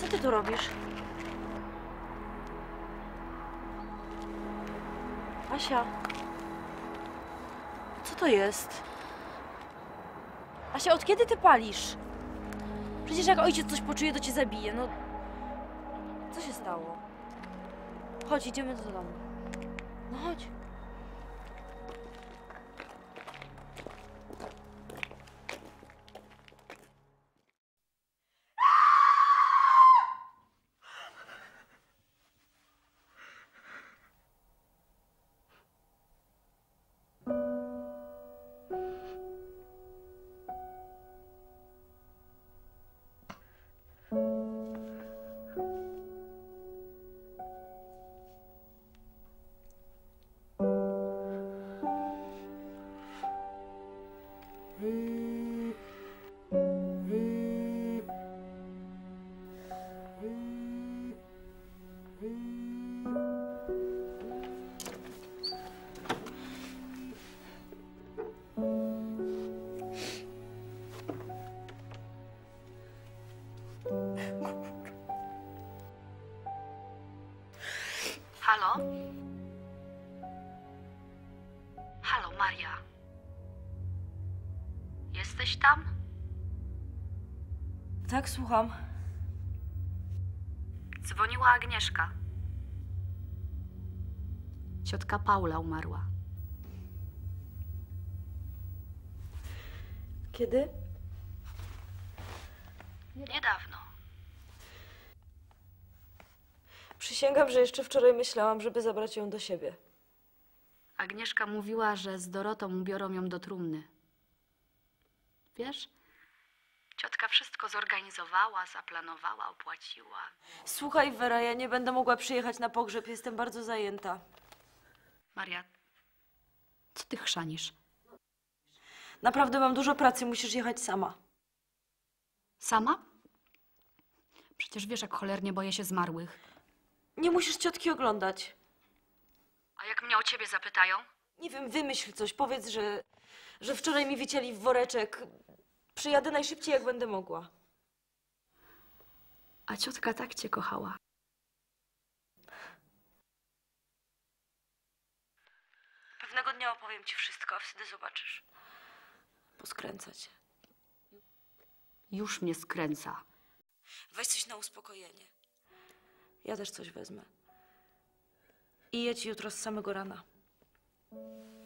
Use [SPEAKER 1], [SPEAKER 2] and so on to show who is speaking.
[SPEAKER 1] ty tu robisz? Asia. Co to jest? Asia, od kiedy ty palisz? Przecież jak ojciec coś poczuje, to cię zabije, no... Co się stało? Chodź, idziemy do domu. No chodź.
[SPEAKER 2] Halo? Halo, Maria. Jesteś tam?
[SPEAKER 1] Tak, słucham.
[SPEAKER 2] Dzwoniła Agnieszka. Ciotka Paula umarła.
[SPEAKER 1] Kiedy?
[SPEAKER 2] Niedawno.
[SPEAKER 1] Przysięgam, że jeszcze wczoraj myślałam, żeby zabrać ją do siebie.
[SPEAKER 2] Agnieszka mówiła, że z Dorotą ubiorą ją do trumny. Wiesz? Ciotka wszystko zorganizowała, zaplanowała, opłaciła.
[SPEAKER 1] Słuchaj, Wera, ja nie będę mogła przyjechać na pogrzeb, jestem bardzo zajęta.
[SPEAKER 2] Maria, co ty chrzanisz?
[SPEAKER 1] Naprawdę mam dużo pracy, musisz jechać sama.
[SPEAKER 2] Sama? Przecież wiesz, jak cholernie boję się zmarłych.
[SPEAKER 1] Nie musisz ciotki oglądać.
[SPEAKER 2] A jak mnie o ciebie zapytają?
[SPEAKER 1] Nie wiem, wymyśl coś, powiedz, że wczoraj mi wycięli w woreczek. Przyjadę najszybciej, jak będę mogła.
[SPEAKER 2] A ciotka tak cię kochała.
[SPEAKER 1] Pewnego dnia opowiem ci wszystko, a wtedy zobaczysz. Poskręca cię.
[SPEAKER 2] Już mnie skręca.
[SPEAKER 1] Weź coś na uspokojenie. Ja też coś wezmę. I jedź jutro z samego rana.